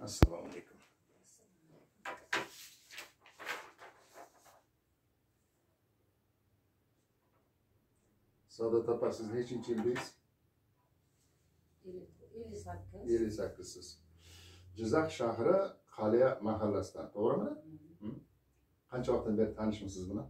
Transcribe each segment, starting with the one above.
Assalomu alaykum. Saodat opa, siz nechinchi yildaysiz? 58. 58siz. Jizzax shahri Qaliya mahallasidan, to'g'rimi? Qancha vaqtdan beri tanishmisiz bilan?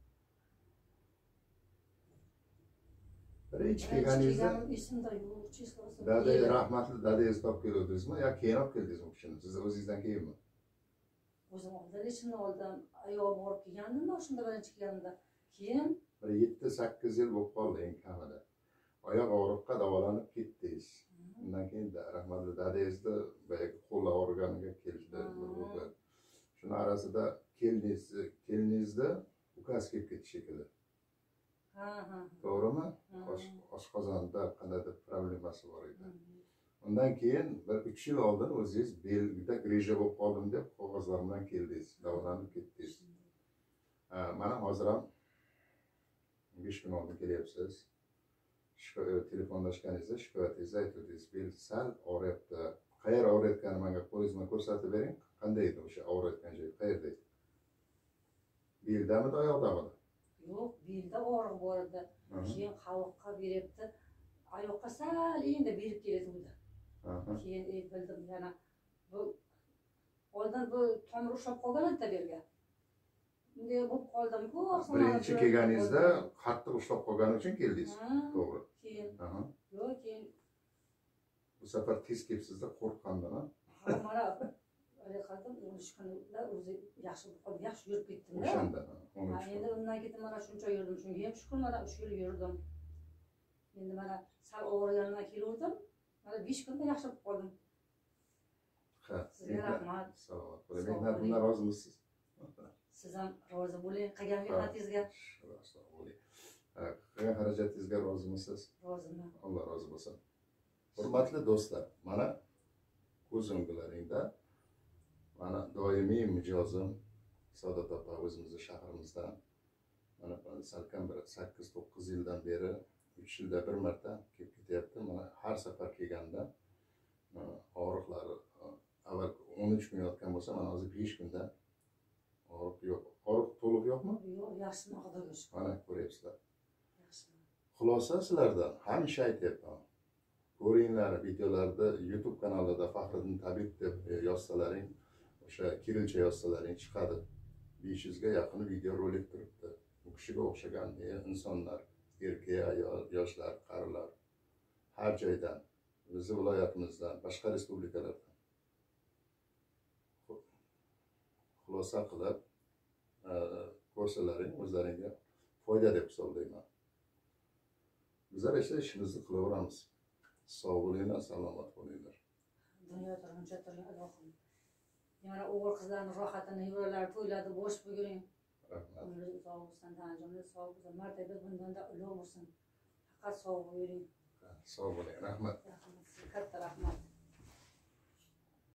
Birinchi kelganingizda esimda yo'q, chizg'isi. dada rahmatli dadangizni olib keldingizmi yo keyin olib keldingizmi u kishini? Siz o'zingizdan keyinmi? O'zim oldin esimni oldim, oyog'im og'rib kelgandim, shunda birinchi kelganimda. Keyin bir 7-8 yil bo'lib qoldi eng kamida. Oyoq og'riqqa davolanib ketdingiz. Undan keyin rahmatli dadangizni boyagi qo'l og'riganiga kelishdi. Shuni arasida keliningizda ukasi kelib ketdi shekilli. To'g'rimi? Oshqozonda qandaydir problemasi bor edi. Undan keyin bir 3 yil oldin o'zingiz belgida grija bo'lib qoldim deb qog'ozlar bilan keldingiz, davolanib ketdingiz. Mana hozir ham 5 kun oldin kelyapsiz. Telefonlashganingizda shikoyatingizni aytdingiz. Bel sal og'riyapti. Qayer og'riyotgani menga qo'lingiz bilan ko'rsatib bering. Qanday edi o'sha og'riyotgan joy? Qayerda edi? Beldamidi, oyoqdamidi? yo'q, belda og'riq bor edi. Keyin qayoqqa beryapti. Oyoqqa sal endi berib keladi. Keyin bildim yana bu oldin bu tomir ushlab qolgan edi berga. Bunday bo'lib qoldim-ku. Birinchi kelganingizda qattiq ushlab qolgani uchun keldingiz. To'g'ri. Keyin yo'q, keyin bu safar tez kelibsizda qo'rqqandan. Mana qildim, 13 kunda o'zi yaxshi bo'lib qoldi, yaxshi yurib ketdim. O'shanda. Endi undan keyin mana shuncha yurdim, shunga ham shukur, mana 3 yil yurdim. Endi mana sal og'riganimdan keldim. Mana 5 kunda yaxshi bo'lib qoldim. Sizga rahmat. Salomat bo'ling. Mehnatdan rozimisiz? Siz ham rozi bo'ling qilgan mehnatingizga. Qilgan xarajatingizga rozimisiz? Roziman. Alloh rozi bo'lsin. Hurmatli do'stlar, mana ko'z o'nglaringda mana doimiy mijozim Saodat opa o'zimizning shahrimizdan mana salkam bir 8-9 yildan beri 3 yilda bir marta kelib ketyapti. Mana har safar kelganda og'riqlari avval 13 kun yotgan bo'lsa, mana hozir 5 kunda og'riq yo'q. Og'riq to'liq yo'qmi? Yo'q, yaxshimi Xudoga shukr. Mana ko'ryapsizlar. Yaxshi. Xulosa sizlardan hamisha aytyapman. Ko'ringlar videolarda YouTube kanalida Faxriddin tabib deb yozsalaring, o'sha kirilcha yozsalaring chiqadi. 500 ga yaqin video rolik turibdi. Bu kishiga o'xshagan insonlar, erkak, ayol, yoshlar, qarilar har joydan, bizning viloyatimizdan, boshqa respublikalardan xulosa qilib ko'rsalaring o'zlaringga foyda deb hisoblayman. Bizlar esa ishimizni qilaveramiz. Sog' bo'linglar, salomat bo'linglar. Dunyoda uncha turgan Allohim. Yana o'g'il qizlarning rohatini, yuralari to'yladi, bo'sh bo'lguring. Rahmat. Umringiz uzoq bo'lsin, tanjoningiz sog' bo'lsin, martaba bundan-da ulug' bo'lsin. Faqat sog' bo'ling. Sog' bo'ling. Rahmat. Katta rahmat.